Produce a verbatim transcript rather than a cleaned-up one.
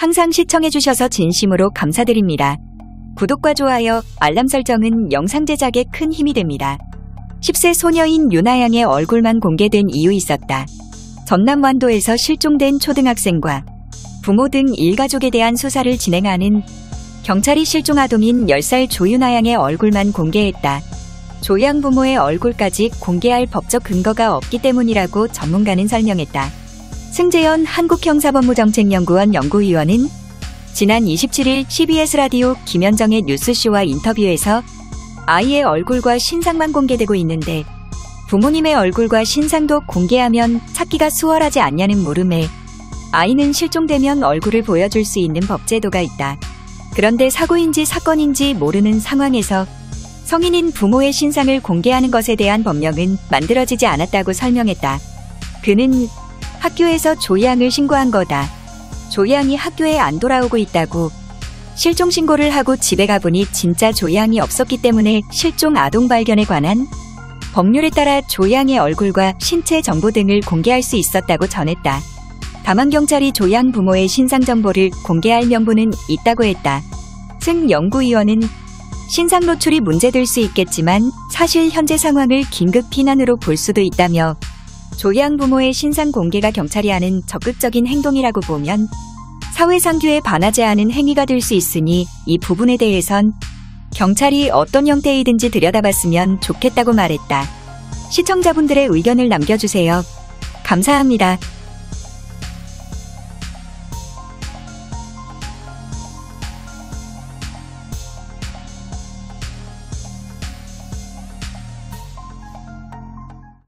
항상 시청해주셔서 진심으로 감사드립니다. 구독과 좋아요, 알람 설정은 영상 제작에 큰 힘이 됩니다. 십 세 소녀인 유나양의 얼굴만 공개된 이유 있었다. 전남 완도에서 실종된 초등학생과 부모 등 일가족에 대한 수사를 진행하는 경찰이 실종 아동인 열 살 조유나양의 얼굴만 공개했다. 조양 부모의 얼굴까지 공개할 법적 근거가 없기 때문이라고 전문가는 설명했다. 승재현 한국형사법무정책연구원 연구위원은 지난 이십칠 일 씨비에스 라디오 김현정의 뉴스쇼와 인터뷰에서 아이의 얼굴과 신상만 공개되고 있는데 부모님의 얼굴과 신상도 공개하면 찾기가 수월하지 않냐는 물음에 아이는 실종되면 얼굴을 보여줄 수 있는 법 제도가 있다. 그런데 사고인지 사건인지 모르는 상황에서 성인인 부모의 신상을 공개하는 것에 대한 법령은 만들어지지 않았다고 설명했다. 그는 학교에서 조양을 신고한 거다. 조양이 학교에 안 돌아오고 있다고. 실종 신고를 하고 집에 가보니 진짜 조양이 없었기 때문에 실종 아동 발견에 관한 법률에 따라 조양의 얼굴과 신체 정보 등을 공개할 수 있었다고 전했다. 다만 경찰이 조양 부모의 신상 정보를 공개할 명분은 있다고 했다. 승 연구위원은 신상 노출이 문제될 수 있겠지만 사실 현재 상황을 긴급 피난으로 볼 수도 있다며 조양 부모의 신상 공개가 경찰이 하는 적극적인 행동이라고 보면 사회상규에 반하지 않은 행위가 될 수 있으니 이 부분에 대해선 경찰이 어떤 형태이든지 들여다봤으면 좋겠다고 말했다. 시청자분들의 의견을 남겨주세요. 감사합니다.